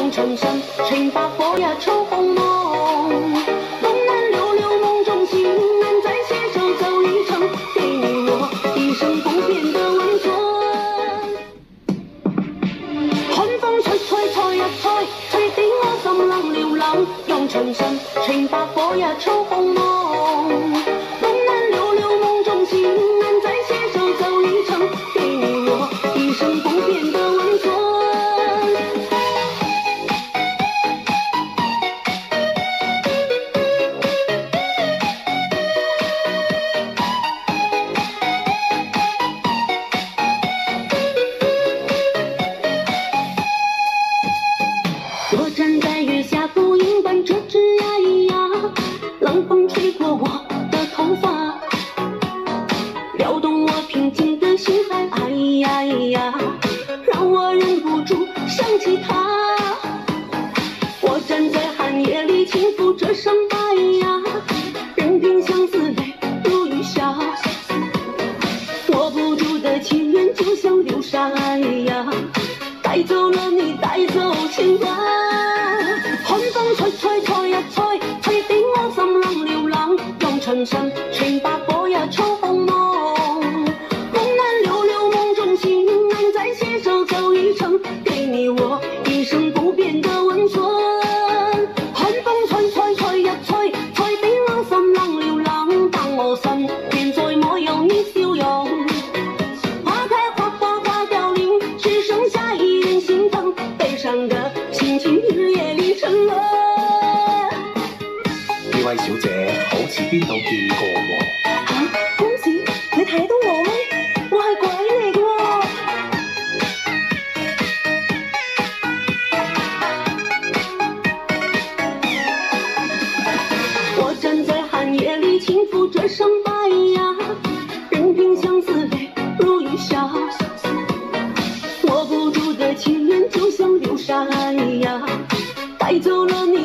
用衬衫衬把火呀抽红梦。东南溜溜梦中情，难再携手走一程，给你我一生不变的温存。寒风吹吹吹呀吹，吹定我心冷流浪。用衬衫衬把火呀抽红梦。东南溜溜梦中情，难再携手走一程，给你我一生不变的温存。 我站在月下，孤影伴着枝呀咿呀，冷风吹过我的头发，撩动我平静的心海，哎呀咿呀，让我忍不住想起他。我站在寒夜里，轻抚着伤疤呀，任凭相思泪如雨下，握不住的情缘就像流沙，哎呀，带走了你，带走牵挂。 寒风吹吹吹呀吹，吹定我心冷流浪。用衬衫衬把火呀抽红梦。梦难溜溜梦中情，难再携手走一程，给你我一生不变的温存。寒风吹吹吹呀吹，吹定我心冷流浪。当我身边再没有你笑容，花开花花花凋零，只剩下一人心疼，悲伤的心情日夜里沉沦。 呢位小姐好似邊度見過喎？ 嚇，公子，你睇到我咩？我係鬼嚟嘅喎！我站在寒夜里，輕撫着傷疤呀，任憑相思淚如雨下，握不住的情緣就像流沙呀，帶走了你。